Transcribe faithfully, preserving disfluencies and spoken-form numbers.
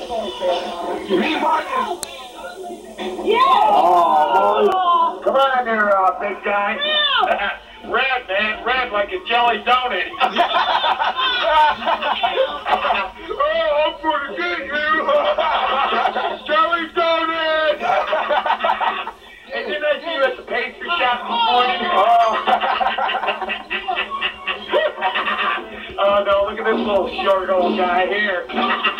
Oh, come on there, uh, big guy. Red, man, red like a jelly donut. Oh, I'm gonna get you. Jelly donut. Hey, didn't I see you at the pastry shop this morning? Oh. Oh, no, look at this little short old guy here.